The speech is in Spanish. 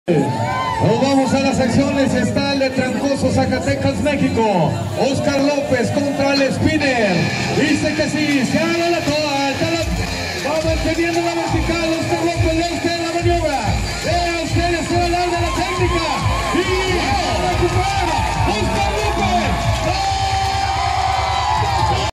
Nos vamos a las acciones. Está el de Trancoso, Zacatecas, México. Oscar López contra el Spinner. Dice que sí, se haga la toda. Va manteniendo la vertical. Oscar López, ve usted la maniobra. Vea usted, se va a dar de la técnica. Y